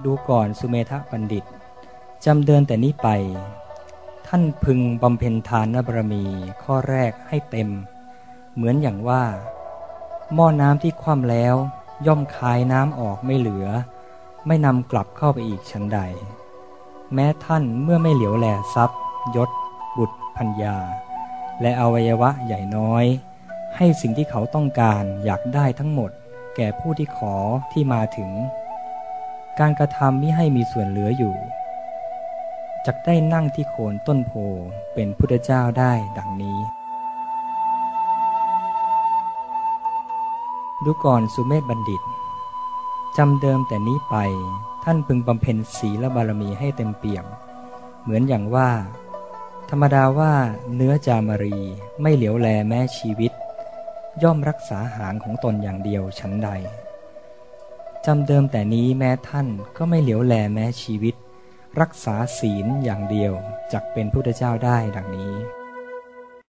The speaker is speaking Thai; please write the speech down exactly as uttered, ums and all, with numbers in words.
ดูก่อนสุเมธบัณฑิตจำเดินแต่นี้ไปท่านพึงบำเพ็ญทานบารมีข้อแรกให้เต็มเหมือนอย่างว่าหม้อน้ำที่คว่ำแล้วย่อมคายน้ำออกไม่เหลือไม่นำกลับเข้าไปอีกชั้นใดแม้ท่านเมื่อไม่เหลียวแลทรัพย์ยศบุตรภรรยาและอวัยวะใหญ่น้อยให้สิ่งที่เขาต้องการอยากได้ทั้งหมดแก่ผู้ที่ขอที่มาถึงการกระทำมิให้มีส่วนเหลืออยู่จักได้นั่งที่โคนต้นโพเป็นพุทธเจ้าได้ดังนี้ดูก่อนสุเมธบัณฑิตจำเดิมแต่นี้ไปท่านพึงบำเพ็ญศีลบารมีให้เต็มเปี่ยมเหมือนอย่างว่าธรรมดาว่าเนื้อจามรีไม่เหลียวแลแม้ชีวิตย่อมรักษาหางของตนอย่างเดียวฉันใดจำเดิมแต่นี้แม้ท่านก็ไม่เหลียวแลแม้ชีวิตรักษาศีลอย่างเดียวจักเป็นพุทธเจ้าได้ดังนี้